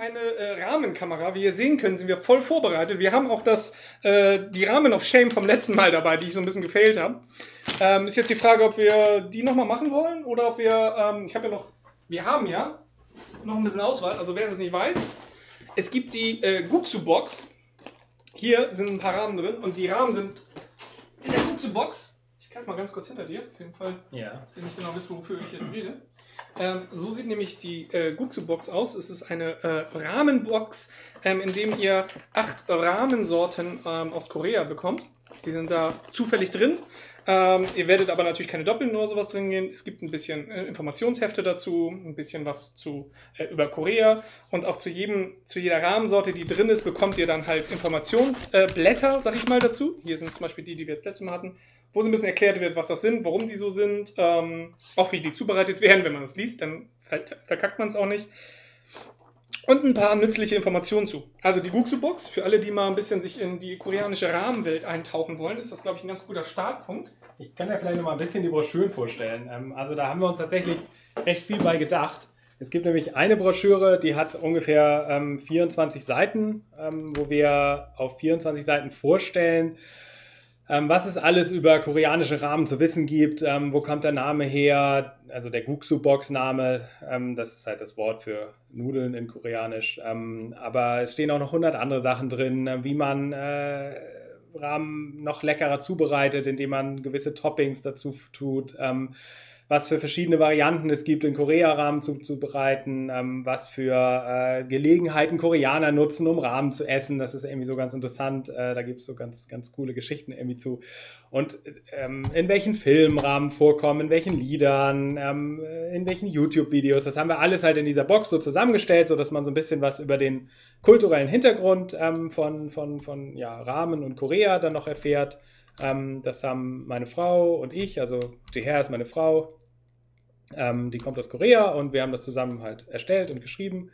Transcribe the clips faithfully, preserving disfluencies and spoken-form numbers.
eine äh, Rahmenkamera. Wie ihr sehen könnt, sind wir voll vorbereitet. Wir haben auch das, äh, die Rahmen of Shame vom letzten Mal dabei, die ich so ein bisschen gefailt habe. Ähm, ist jetzt die Frage, ob wir die nochmal machen wollen oder ob wir, ähm, ich habe ja noch, wir haben ja noch ein bisschen Auswahl. Also wer es nicht weiß, es gibt die äh, Guxu-Box. Hier sind ein paar Rahmen drin und die Rahmen sind in der Guxu-Box. Ich greife mal ganz kurz hinter dir, auf jeden Fall. Ja. Dass ihr nicht genau wisst, wofür ich jetzt rede. Ähm, so sieht nämlich die äh, Guxu-Box aus. Es ist eine äh, Rahmenbox, ähm, in dem ihr acht Rahmensorten ähm, aus Korea bekommt. Die sind da zufällig drin. Ähm, ihr werdet aber natürlich keine Doppeln oder sowas drin gehen. Es gibt ein bisschen äh, Informationshefte dazu, ein bisschen was zu, äh, über Korea. Und auch zu, jedem, zu jeder Rahmensorte, die drin ist, bekommt ihr dann halt Informationsblätter, äh, sag ich mal, dazu. Hier sind zum Beispiel die, die wir jetzt letztes Mal hatten, wo so ein bisschen erklärt wird, was das sind, warum die so sind, ähm, auch wie die zubereitet werden. Wenn man das liest, dann verkackt man es auch nicht. Und ein paar nützliche Informationen zu. Also die Guxu-Box, für alle, die mal ein bisschen sich in die koreanische Rahmenwelt eintauchen wollen, ist das, glaube ich, ein ganz guter Startpunkt. Ich kann ja vielleicht noch mal ein bisschen die Broschüren vorstellen. Also da haben wir uns tatsächlich recht viel bei gedacht. Es gibt nämlich eine Broschüre, die hat ungefähr ähm, vierundzwanzig Seiten, ähm, wo wir auf vierundzwanzig Seiten vorstellen, Ähm, was es alles über koreanische Ramen zu wissen gibt, ähm, wo kommt der Name her, also der Guxu-Box-Name, ähm, das ist halt das Wort für Nudeln in Koreanisch, ähm, aber es stehen auch noch hundert andere Sachen drin, äh, wie man äh, Ramen noch leckerer zubereitet, indem man gewisse Toppings dazu tut, ähm, was für verschiedene Varianten es gibt, in Korea Ramen zuzubereiten, ähm, was für äh, Gelegenheiten Koreaner nutzen, um Ramen zu essen. Das ist irgendwie so ganz interessant. Äh, da gibt es so ganz, ganz coole Geschichten irgendwie zu. Und ähm, in welchen Filmen Ramen vorkommen, in welchen Liedern, ähm, in welchen YouTube-Videos. Das haben wir alles halt in dieser Box so zusammengestellt, sodass man so ein bisschen was über den kulturellen Hintergrund ähm, von, von, von ja, Ramen und Korea dann noch erfährt. Ähm, das haben meine Frau und ich, also Jeher ist meine Frau, ähm, die kommt aus Korea und wir haben das zusammen halt erstellt und geschrieben.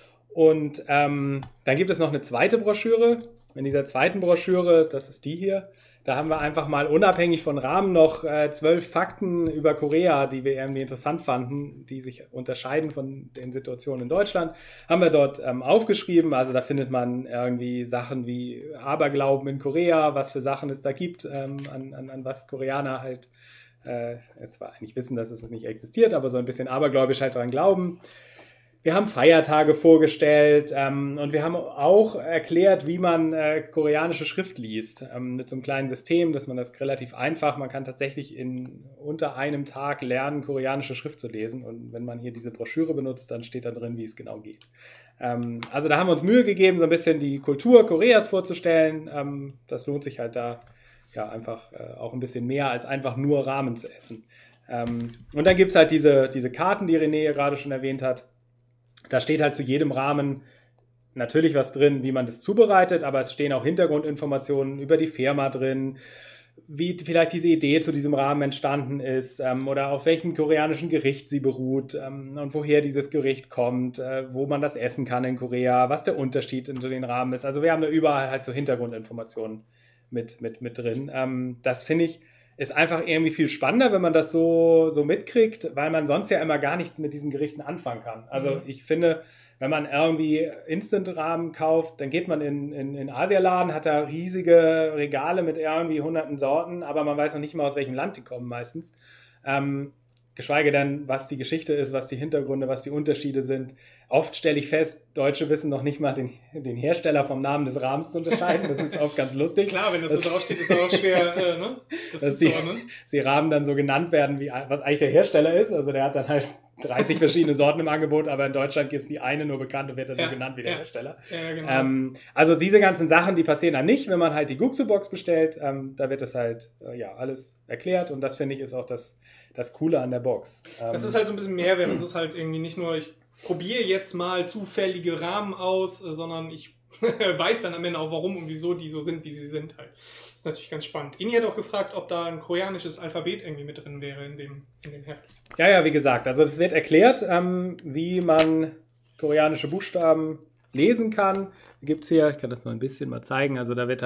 Und ähm, dann gibt es noch eine zweite Broschüre. In dieser zweiten Broschüre, das ist die hier, da haben wir einfach mal unabhängig von Rahmen noch äh, zwölf Fakten über Korea, die wir irgendwie interessant fanden, die sich unterscheiden von den Situationen in Deutschland, haben wir dort ähm, aufgeschrieben. Also da findet man irgendwie Sachen wie Aberglauben in Korea, was für Sachen es da gibt, ähm, an, an, an was Koreaner halt äh, zwar eigentlich wissen, dass es nicht existiert, aber so ein bisschen abergläubisch halt daran glauben. Wir haben Feiertage vorgestellt ähm, und wir haben auch erklärt, wie man äh, koreanische Schrift liest. Ähm, mit so einem kleinen System, dass man das relativ einfach, man kann tatsächlich in unter einem Tag lernen, koreanische Schrift zu lesen. Und wenn man hier diese Broschüre benutzt, dann steht da drin, wie es genau geht. Ähm, also da haben wir uns Mühe gegeben, so ein bisschen die Kultur Koreas vorzustellen. Ähm, das lohnt sich halt da ja einfach äh, auch ein bisschen mehr, als einfach nur Ramen zu essen. Ähm, und dann gibt es halt diese, diese Karten, die René gerade schon erwähnt hat. Da steht halt zu jedem Ramen natürlich was drin, wie man das zubereitet, aber es stehen auch Hintergrundinformationen über die Firma drin, wie vielleicht diese Idee zu diesem Ramen entstanden ist ähm, oder auf welchem koreanischen Gericht sie beruht ähm, und woher dieses Gericht kommt, äh, wo man das essen kann in Korea, was der Unterschied in den Ramen ist. Also wir haben da überall halt so Hintergrundinformationen mit, mit, mit drin. Ähm, das finde ich ist einfach irgendwie viel spannender, wenn man das so, so mitkriegt, weil man sonst ja immer gar nichts mit diesen Gerichten anfangen kann. Also mhm. ich finde, wenn man irgendwie Instant-Ramen kauft, dann geht man in, in, in Asialaden, hat da riesige Regale mit irgendwie hunderten Sorten, aber man weiß noch nicht mal, aus welchem Land die kommen meistens. Ähm, geschweige denn, was die Geschichte ist, was die Hintergründe, was die Unterschiede sind. Oft stelle ich fest, Deutsche wissen noch nicht mal den, den Hersteller vom Namen des Rahmens zu unterscheiden. Das ist oft ganz lustig. Klar, wenn das, das so draufsteht, ist es auch schwer, äh, ne? das dass zu die, ordnen. die Rahmen dann so genannt werden, wie was eigentlich der Hersteller ist. Also der hat dann halt dreißig verschiedene Sorten im Angebot, aber in Deutschland ist die eine nur bekannt und wird dann ja, so genannt wie der ja. Hersteller. Ja, genau. ähm, also diese ganzen Sachen, die passieren dann nicht, wenn man halt die Guxu-Box bestellt. Ähm, da wird das halt äh, ja alles erklärt und das finde ich ist auch das, das Coole an der Box. Ähm, das ist halt so ein bisschen Mehrwert. Das ist halt irgendwie nicht nur, ich probiere jetzt mal zufällige Rahmen aus, äh, sondern ich weiß dann am Ende auch, warum und wieso die so sind, wie sie sind halt. Das ist natürlich ganz spannend. Ini hat auch gefragt, ob da ein koreanisches Alphabet irgendwie mit drin wäre in dem, in dem Heft. Ja, ja, wie gesagt, also es wird erklärt, ähm, wie man koreanische Buchstaben lesen kann. Gibt es hier, ich kann das noch ein bisschen mal zeigen, also da wird halt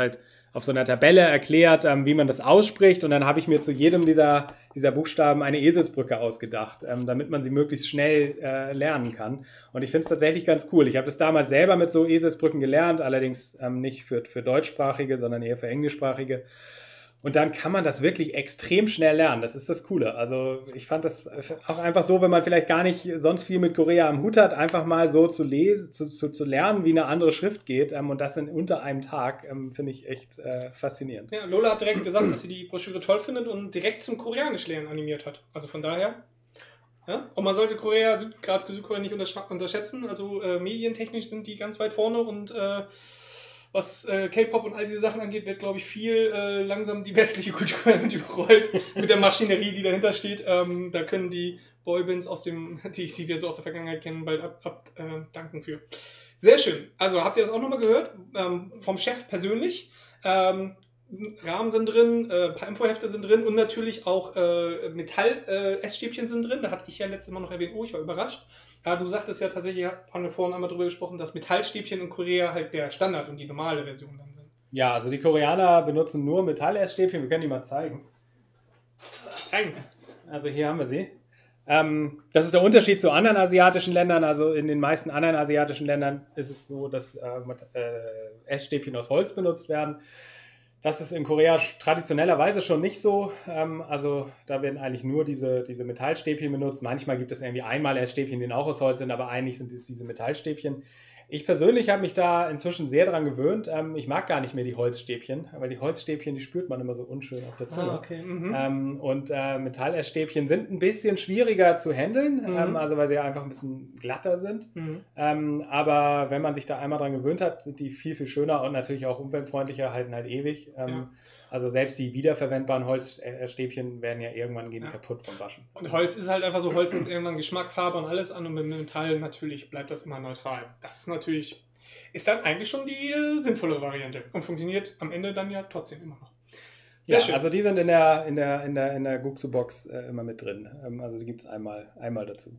auf so einer Tabelle erklärt, ähm, wie man das ausspricht. Und dann habe ich mir zu jedem dieser, dieser Buchstaben eine Eselsbrücke ausgedacht, ähm, damit man sie möglichst schnell äh, lernen kann. Und ich finde es tatsächlich ganz cool. Ich habe das damals selber mit so Eselsbrücken gelernt, allerdings ähm, nicht für, für Deutschsprachige, sondern eher für Englischsprachige. Und dann kann man das wirklich extrem schnell lernen. Das ist das Coole. Also ich fand das auch einfach so, wenn man vielleicht gar nicht sonst viel mit Korea am Hut hat, einfach mal so zu lesen, zu, zu, zu lernen, wie eine andere Schrift geht. Ähm, und das in unter einem Tag, ähm, finde ich echt äh, faszinierend. Ja, Lola hat direkt gesagt, dass sie die Broschüre toll findet und direkt zum Koreanisch lernen animiert hat. Also von daher. Ja? Und man sollte Korea, gerade Südkorea, nicht unterschätzen. Also äh, medientechnisch sind die ganz weit vorne und äh, was äh, K-Pop und all diese Sachen angeht, wird, glaube ich, viel äh, langsam die westliche Kultur überrollt mit der Maschinerie, die dahinter steht. Ähm, da können die Boybands, aus dem, die, die wir so aus der Vergangenheit kennen, bald ab, ab äh, danken für. Sehr schön. Also habt ihr das auch nochmal gehört? Ähm, vom Chef persönlich. Ähm, Rahmen sind drin, äh, ein paar Infohefte sind drin und natürlich auch äh, Metall-Essstäbchen äh, sind drin. Da hatte ich ja letztes Mal noch erwähnt, oh, ich war überrascht. Ja, du sagtest ja tatsächlich, haben wir vorhin einmal drüber gesprochen, dass Metallstäbchen in Korea halt der Standard und die normale Version dann sind. Ja, also die Koreaner benutzen nur Metall-Essstäbchen. Wir können die mal zeigen. Zeigen Sie. Also hier haben wir sie. Ähm, das ist der Unterschied zu anderen asiatischen Ländern. Also in den meisten anderen asiatischen Ländern ist es so, dass äh, äh, Essstäbchen aus Holz benutzt werden. Das ist in Korea traditionellerweise schon nicht so. Ähm, also da werden eigentlich nur diese, diese Metallstäbchen benutzt. Manchmal gibt es irgendwie einmal Essstäbchen, die auch aus Holz sind, aber eigentlich sind es diese Metallstäbchen. Ich persönlich habe mich da inzwischen sehr dran gewöhnt. Ähm, ich mag gar nicht mehr die Holzstäbchen, weil die Holzstäbchen, die spürt man immer so unschön auf der Zunge. Ah, okay. Mhm. Ähm, und äh, Metallessstäbchen sind ein bisschen schwieriger zu handeln, Mhm. ähm, also weil sie einfach ein bisschen glatter sind. Mhm. Ähm, aber wenn man sich da einmal dran gewöhnt hat, sind die viel, viel schöner und natürlich auch umweltfreundlicher, halten halt ewig. Ähm, Ja. Also selbst die wiederverwendbaren Holzstäbchen werden ja irgendwann gehen Ja. kaputt vom Waschen. Und Holz ist halt einfach so, Holz nimmt irgendwann Geschmack, Farbe und alles an und mit Metall natürlich bleibt das immer neutral. Das ist natürlich, ist dann eigentlich schon die äh, sinnvollere Variante und funktioniert am Ende dann ja trotzdem immer noch. Sehr Ja, schön. also die sind in der, in der, in der, in der Guxu-Box äh, immer mit drin. Ähm, also die gibt es einmal, einmal dazu.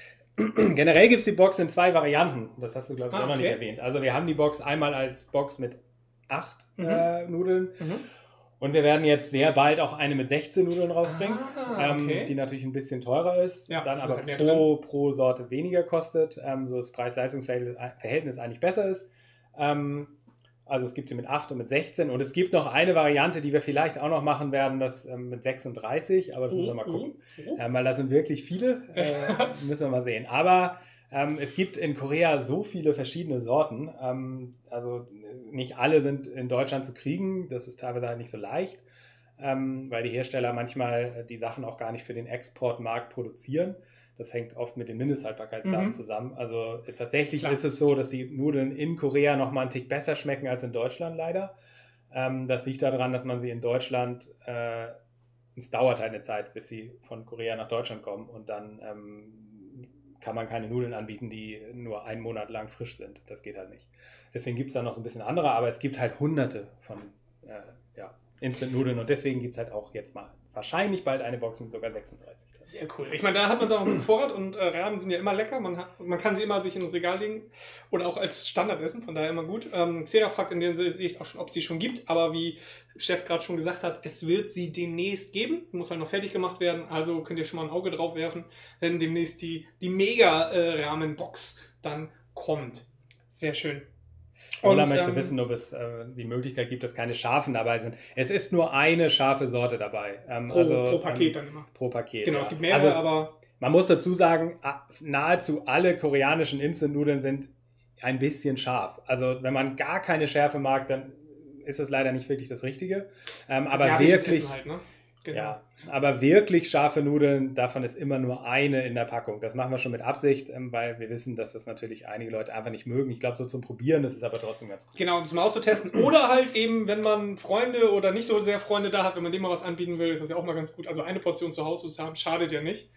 Generell gibt es die Box in zwei Varianten. Das hast du, glaube ich, Ah, auch noch okay. nicht erwähnt. Also wir haben die Box einmal als Box mit acht Mhm. äh, Nudeln. Mhm. Und wir werden jetzt sehr bald auch eine mit sechzehn Nudeln rausbringen, Ah, okay. ähm, die natürlich ein bisschen teurer ist, Ja, dann also aber halt mehr pro, pro Sorte weniger kostet, ähm, so das Preis-Leistungs-Verhältnis eigentlich besser ist. Ähm, also es gibt sie mit acht und mit sechzehn und es gibt noch eine Variante, die wir vielleicht auch noch machen werden, das ähm, mit sechsunddreißig, aber das müssen wir mal gucken, Oh. ähm, weil da sind wirklich viele, äh, müssen wir mal sehen. Aber ähm, es gibt in Korea so viele verschiedene Sorten, ähm, also nicht alle sind in Deutschland zu kriegen, das ist teilweise halt nicht so leicht, ähm, weil die Hersteller manchmal die Sachen auch gar nicht für den Exportmarkt produzieren. Das hängt oft mit den Mindesthaltbarkeitsdaten Mhm. zusammen. Also äh, tatsächlich Klar. ist es so, dass die Nudeln in Korea nochmal einen Tick besser schmecken als in Deutschland leider. Ähm, das liegt daran, dass man sie in Deutschland, äh, es dauert halt eine Zeit, bis sie von Korea nach Deutschland kommen und dann ähm, kann man keine Nudeln anbieten, die nur einen Monat lang frisch sind. Das geht halt nicht. Deswegen gibt es da noch so ein bisschen andere, aber es gibt halt hunderte von äh, ja, Instant-Nudeln und deswegen gibt es halt auch jetzt mal wahrscheinlich bald eine Box mit sogar sechsunddreißig. Sehr cool. Ich meine, da hat man dann auch einen Vorrat und äh, Ramen sind ja immer lecker. Man, hat, man kann sie immer sich ins Regal legen oder auch als Standard essen, von daher immer gut. Ähm, Xera fragt in der Sicht auch schon, ob es sie schon gibt, aber wie Chef gerade schon gesagt hat, es wird sie demnächst geben. Muss halt noch fertig gemacht werden, also könnt ihr schon mal ein Auge drauf werfen, wenn demnächst die, die Mega-Ramen-Box dann kommt. Sehr schön. Ola Und, möchte ähm, wissen, ob es äh, die Möglichkeit gibt, dass keine Scharfen dabei sind. Es ist nur eine scharfe Sorte dabei. Ähm, Pro, also, pro Paket ähm, dann immer. Pro Paket. Genau, ja. es gibt mehrere, also, aber man muss dazu sagen, a- nahezu alle koreanischen Instant-Nudeln sind ein bisschen scharf. Also wenn man gar keine Schärfe mag, dann ist das leider nicht wirklich das Richtige. Ähm, aber asiatisches wirklich, Essen halt, ne? Genau. ja, aber wirklich scharfe Nudeln, davon ist immer nur eine in der Packung. Das machen wir schon mit Absicht, ähm, weil wir wissen, dass das natürlich einige Leute einfach nicht mögen. Ich glaube, so zum Probieren ist es aber trotzdem ganz gut. Genau, um es mal auszutesten. Oder halt eben, wenn man Freunde oder nicht so sehr Freunde da hat, wenn man dem mal was anbieten will, ist das ja auch mal ganz gut. Also eine Portion zu Hause zu haben, schadet ja nicht.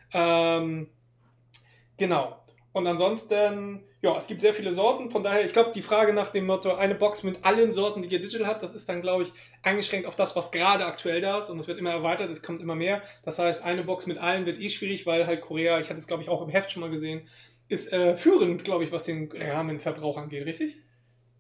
Ähm, genau. Und ansonsten, ja, es gibt sehr viele Sorten. Von daher, ich glaube, die Frage nach dem Motto, eine Box mit allen Sorten, die ihr Digital hat, das ist dann, glaube ich, eingeschränkt auf das, was gerade aktuell da ist. Und es wird immer erweitert, es kommt immer mehr. Das heißt, eine Box mit allen wird eh schwierig, weil halt Korea, ich hatte es, glaube ich, auch im Heft schon mal gesehen, ist äh, führend, glaube ich, was den Rahmenverbrauch angeht, richtig?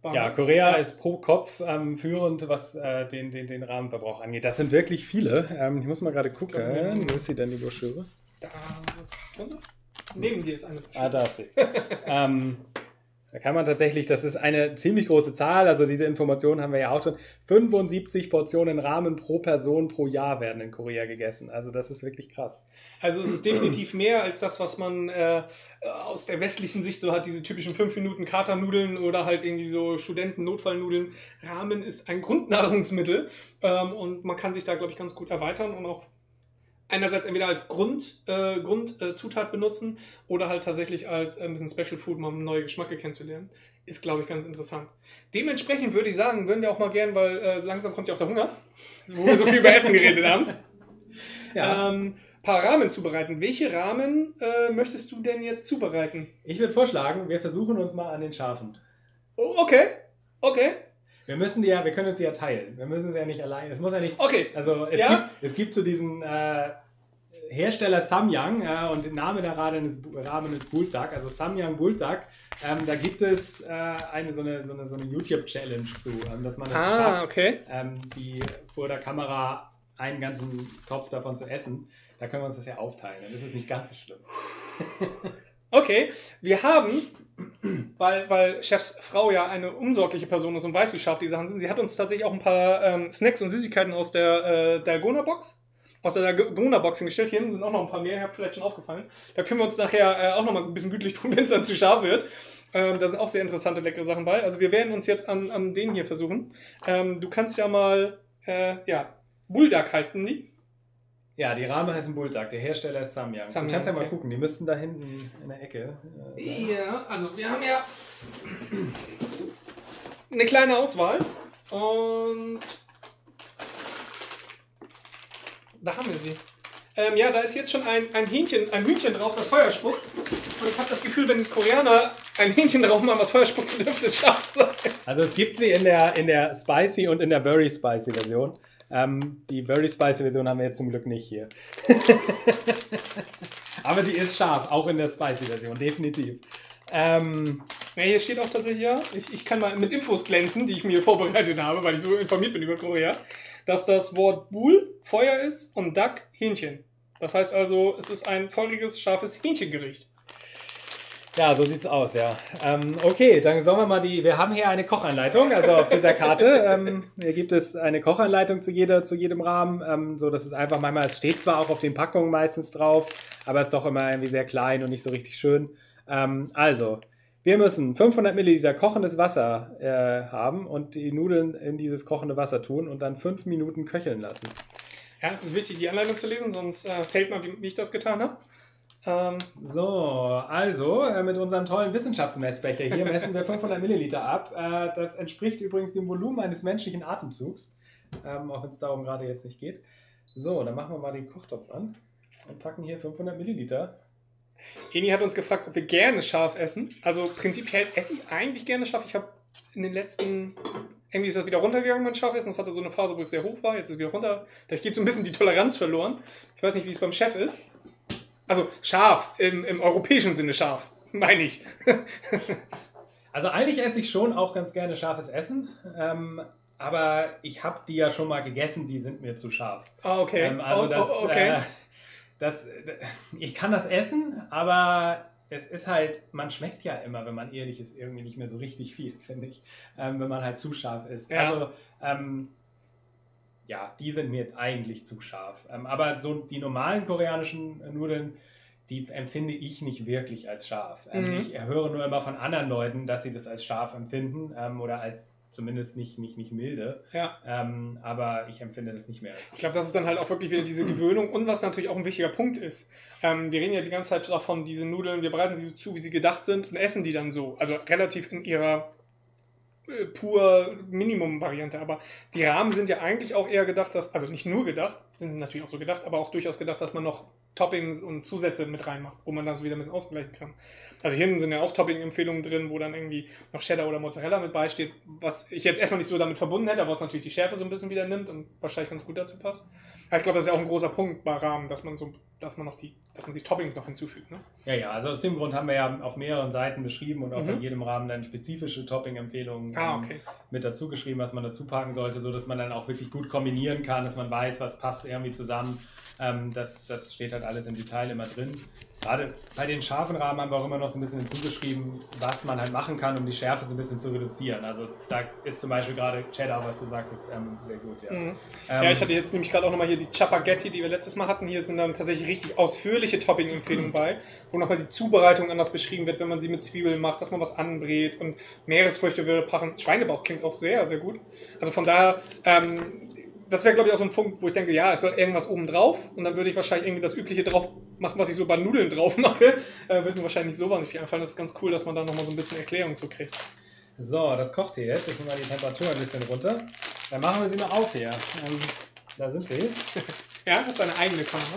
Ja, Korea ja. ist pro Kopf ähm, führend, was äh, den, den, den Rahmenverbrauch angeht. Das sind wirklich viele. Ähm, ich muss mal gerade gucken. Wo ist sie denn, die Broschüre? Da. Neben dir ist eine Broschüre. Ah, da ist sie. ähm, Da kann man tatsächlich, das ist eine ziemlich große Zahl, also diese Informationen haben wir ja auch drin, fünfundsiebzig Portionen Ramen pro Person pro Jahr werden in Korea gegessen. Also das ist wirklich krass. Also es ist definitiv mehr als das, was man äh, aus der westlichen Sicht so hat, diese typischen fünf Minuten Katernudeln oder halt irgendwie so Studenten-Notfallnudeln. Ramen ist ein Grundnahrungsmittel ähm, und man kann sich da, glaube ich, ganz gut erweitern und auch einerseits entweder als Grund, äh, Grundzutat äh, benutzen oder halt tatsächlich als äh, ein bisschen Special Food, mal neue Geschmäcke kennenzulernen. Ist, glaube ich, ganz interessant. Dementsprechend würde ich sagen, würden wir auch mal gern, weil äh, langsam kommt ja auch der Hunger, wo wir so viel über Essen geredet haben, ja. ähm, paar Ramen zubereiten. Welche Ramen äh, möchtest du denn jetzt zubereiten? Ich würde vorschlagen, wir versuchen uns mal an den Schafen. Oh, okay, okay. Wir müssen die ja, wir können uns die ja teilen. Wir müssen sie ja nicht allein. Es muss ja nicht. Okay. Also es, ja? gibt, es gibt so diesen äh, Hersteller Samyang äh, und der Name der Ramen ist, Ramen ist Buldak, also Samyang Buldak. Ähm, da gibt es äh, eine so eine, so eine, so eine YouTube-Challenge zu, ähm, dass man es ah, schafft, okay. ähm, die vor der Kamera einen ganzen Topf davon zu essen. Da können wir uns das ja aufteilen. Dann ist es nicht ganz so schlimm. Okay, wir haben, weil, weil Chefs Frau ja eine umsorgliche Person ist und weiß, wie scharf die Sachen sind, sie hat uns tatsächlich auch ein paar ähm, Snacks und Süßigkeiten aus der äh, Dalgona-Box, aus der Dalgona-Box hingestellt. Hier hinten sind auch noch ein paar mehr, ihr habt vielleicht schon aufgefallen. Da können wir uns nachher äh, auch noch mal ein bisschen gütlich tun, wenn es dann zu scharf wird. Ähm, da sind auch sehr interessante, leckere Sachen bei. Also wir werden uns jetzt an, an denen hier versuchen. Ähm, du kannst ja mal, äh, ja, Buldak heißen die. Ja, die Ramen heißen Buldak, der Hersteller ist Samyang. Samyang, du kannst ja okay. mal gucken, die müssten da hinten in der Ecke. Äh, ja, also wir haben ja eine kleine Auswahl und da haben wir sie. Ähm, ja, da ist jetzt schon ein, ein Hähnchen, ein Hühnchen drauf, das Feuer spuckt. Und ich habe das Gefühl, wenn Koreaner ein Hähnchen drauf machen, was Feuer spuckt, dürfte es scharf sein. Also es gibt sie in der, in der Spicy und in der Very Spicy Version. Ähm, die Very Spicy Version haben wir jetzt zum Glück nicht hier. Aber sie ist scharf, auch in der Spicy Version, definitiv. Ähm, ja, hier steht auch tatsächlich, ja, ich, ich kann mal mit Infos glänzen, die ich mir vorbereitet habe, weil ich so informiert bin über Korea, dass das Wort Bul Feuer ist und Dak Hähnchen. Das heißt also, es ist ein feuriges, scharfes Hähnchengericht. Ja, so sieht's aus, ja. Ähm, okay, dann sollen wir mal die, wir haben hier eine Kochanleitung, also auf dieser Karte. Ähm, hier gibt es eine Kochanleitung zu, jeder, zu jedem Rahmen, ähm, so dass es einfach manchmal, es steht zwar auch auf den Packungen meistens drauf, aber es ist doch immer irgendwie sehr klein und nicht so richtig schön. Ähm, also, wir müssen fünfhundert Milliliter kochendes Wasser äh, haben und die Nudeln in dieses kochende Wasser tun und dann fünf Minuten köcheln lassen. Ja, es ist wichtig, die Anleitung zu lesen, sonst äh, fällt mal, wie, wie ich das getan habe. Ähm. So, also äh, mit unserem tollen Wissenschaftsmessbecher hier messen wir fünfhundert Milliliter ab. Äh, das entspricht übrigens dem Volumen eines menschlichen Atemzugs, ähm, auch wenn es darum gerade jetzt nicht geht. So, dann machen wir mal den Kochtopf an und packen hier fünfhundert Milliliter. Eni hat uns gefragt, ob wir gerne scharf essen. Also prinzipiell esse ich eigentlich gerne scharf. Ich habe in den letzten... Irgendwie ist das wieder runtergegangen beim Scharfessen. Das hatte so eine Phase, wo es sehr hoch war. Jetzt ist es wieder runter. Da geht so ein bisschen die Toleranz verloren. Ich weiß nicht, wie es beim Chef ist. Also scharf, im, im europäischen Sinne scharf, meine ich. Also eigentlich esse ich schon auch ganz gerne scharfes Essen. Ähm, aber ich habe die ja schon mal gegessen, die sind mir zu scharf. Ah, okay. Ähm, also oh, das, oh, okay. Äh, das, ich kann das essen, aber... Es ist halt, man schmeckt ja immer, wenn man ehrlich ist, irgendwie nicht mehr so richtig viel, finde ich, ähm, wenn man halt zu scharf ist. Ja. Also, ähm, ja, die sind mir eigentlich zu scharf. Ähm, aber so die normalen koreanischen Nudeln, die empfinde ich nicht wirklich als scharf. Ähm, mhm. Ich höre nur immer von anderen Leuten, dass sie das als scharf empfinden ähm, oder als zumindest nicht, nicht, nicht milde. Ja. Ähm, aber ich empfinde das nicht mehr als Ich glaube, das ist dann halt auch wirklich wieder diese Gewöhnung und was natürlich auch ein wichtiger Punkt ist. Ähm, wir reden ja die ganze Zeit davon, diese Nudeln, wir bereiten sie so zu, wie sie gedacht sind und essen die dann so. Also relativ in ihrer äh, pur Minimum-Variante. Aber die Rahmen sind ja eigentlich auch eher gedacht, dass, also nicht nur gedacht, sind natürlich auch so gedacht, aber auch durchaus gedacht, dass man noch Toppings und Zusätze mit reinmacht, wo man dann so wieder ein bisschen ausgleichen kann. Also hier sind ja auch Topping-Empfehlungen drin, wo dann irgendwie noch Cheddar oder Mozzarella mit beisteht, was ich jetzt erstmal nicht so damit verbunden hätte, aber was natürlich die Schärfe so ein bisschen wieder nimmt und wahrscheinlich ganz gut dazu passt. Aber ich glaube, das ist ja auch ein großer Punkt bei Ramen, dass man so, dass man noch die, dass man die Toppings noch hinzufügt. Ne? Ja, ja, also aus dem Grund haben wir ja auf mehreren Seiten beschrieben und auch Mhm. in jedem Rahmen dann spezifische Topping-Empfehlungen Ah, ähm, okay. mit dazu geschrieben, was man dazu packen sollte, sodass man dann auch wirklich gut kombinieren kann, dass man weiß, was passt irgendwie zusammen. Ähm, das, das steht halt alles im Detail immer drin. Gerade bei den scharfen Rahmen haben wir auch immer noch so ein bisschen hinzugeschrieben, was man halt machen kann, um die Schärfe so ein bisschen zu reduzieren. Also da ist zum Beispiel gerade Cheddar, was du sagtest, ähm, sehr gut. Ja, Mhm. ähm, Ja, ich hatte jetzt nämlich gerade auch nochmal hier die Chapaghetti, die wir letztes Mal hatten. Hier sind dann tatsächlich richtig ausführliche Topping-Empfehlungen bei, wo nochmal die Zubereitung anders beschrieben wird, wenn man sie mit Zwiebeln macht, dass man was anbrät und Meeresfrüchte würde packen. Schweinebauch klingt auch sehr, sehr gut. Also von daher, ähm, das wäre glaube ich auch so ein Punkt, wo ich denke, ja, es soll irgendwas oben drauf und dann würde ich wahrscheinlich irgendwie das Übliche drauf machen, was ich so bei Nudeln drauf mache. Äh, wird mir wahrscheinlich nicht so wahnsinnig viel einfallen. Das ist ganz cool, dass man da nochmal so ein bisschen Erklärung zu kriegt. So, das kocht hier jetzt. Ich nehme mal die Temperatur ein bisschen runter. Dann machen wir sie mal auf hier. Ähm, da sind sie. Ja, das ist eine eigene Kamera.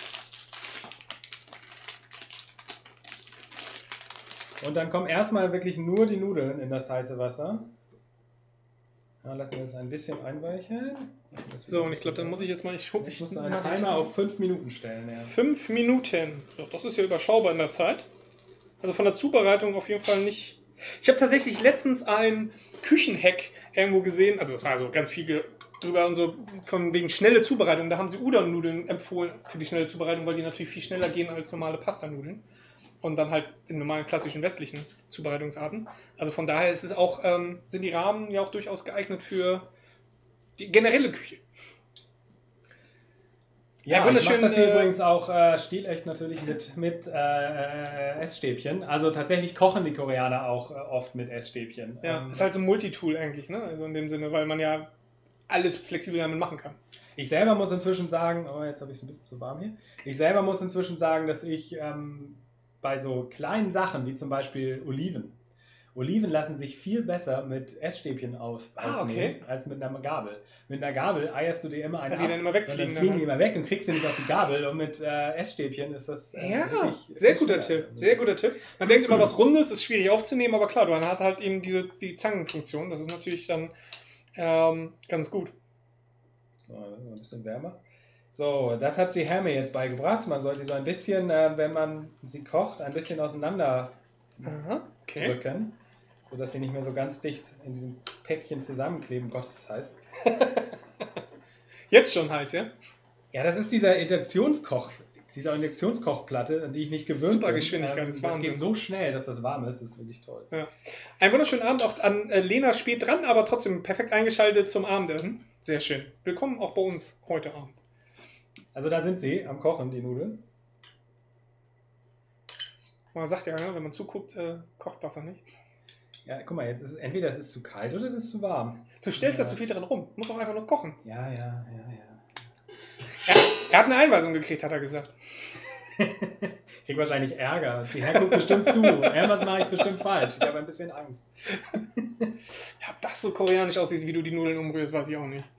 Und dann kommen erstmal wirklich nur die Nudeln in das heiße Wasser. Ja, lassen wir es ein bisschen einweichen. So, und ich glaube, dann muss ich jetzt mal... Ich, Ich muss einen Timer auf fünf Minuten stellen. Ja. Fünf Minuten. Ja, das ist ja überschaubar in der Zeit. Also von der Zubereitung auf jeden Fall nicht. Ich habe tatsächlich letztens ein Küchenhack irgendwo gesehen. Also es war so ganz viel ge- drüber und so von wegen schnelle Zubereitung. Da haben sie Udon-Nudeln empfohlen für die schnelle Zubereitung, weil die natürlich viel schneller gehen als normale Pastanudeln. Und dann halt in normalen klassischen westlichen Zubereitungsarten. Also von daher ist es auch, ähm, sind die Rahmen ja auch durchaus geeignet für die generelle Küche. Ja, Ein ich wunderschön, mache das hier äh, übrigens auch äh, stilecht natürlich mit, mit äh, Essstäbchen. Also tatsächlich kochen die Koreaner auch äh, oft mit Essstäbchen. Ja, Ähm, ist halt so ein Multitool eigentlich, ne? Also in dem Sinne, weil man ja alles flexibel damit machen kann. Ich selber muss inzwischen sagen, oh, jetzt habe ich es ein bisschen zu warm hier. Ich selber muss inzwischen sagen, dass ich ähm, bei so kleinen Sachen wie zum Beispiel Oliven, Oliven lassen sich viel besser mit Essstäbchen auf, Ah, aufnehmen okay. als mit einer Gabel. Mit einer Gabel eierst du dir immer einen Ja, die ab, dann immer wegfliegen, und dann fliegen ne? die immer weg und kriegst sie nicht auf die Gabel. Und mit äh, Essstäbchen ist das äh, Ja, wirklich sehr viel guter schneller. Tipp. Sehr guter Tipp. Man denkt immer, was Rundes ist schwierig aufzunehmen, aber klar, man hat halt eben diese, die Zangenfunktion. Das ist natürlich dann ähm, ganz gut. So, ein bisschen wärmer. So, das hat die Herme jetzt beigebracht. Man sollte so ein bisschen, äh, wenn man sie kocht, ein bisschen auseinander Aha, okay. drücken, sodass sie nicht mehr so ganz dicht in diesem Päckchen zusammenkleben. Gott, ist das heiß. Jetzt schon heiß, ja? Ja, das ist dieser Induktionskoch, diese Induktionskochplatte, an die ich nicht gewöhnt Super bin. Geschwindigkeit, Ähm, das ist das Wahnsinn. geht so schnell, dass das warm ist. Das ist wirklich toll. Ja. Einen wunderschönen Abend auch an äh, Lena spät dran, aber trotzdem perfekt eingeschaltet zum Abendessen. Sehr schön. Willkommen auch bei uns heute Abend. Also da sind sie am Kochen, die Nudeln. Man sagt ja, ne, wenn man zuguckt, äh, kocht Wasser nicht. Ja, guck mal, jetzt ist es, entweder es ist zu kalt oder es ist zu warm. Du stellst Ja. da zu viel dran rum. Muss auch einfach nur kochen. Ja, ja, ja, ja. Er, er hat eine Einweisung gekriegt, hat er gesagt. Ich krieg wahrscheinlich Ärger. Die Herr guckt bestimmt zu. Irgendwas mache ich bestimmt falsch. Ich habe ein bisschen Angst. Ja, ob das so koreanisch aussieht, wie du die Nudeln umrührst, weiß ich auch nicht.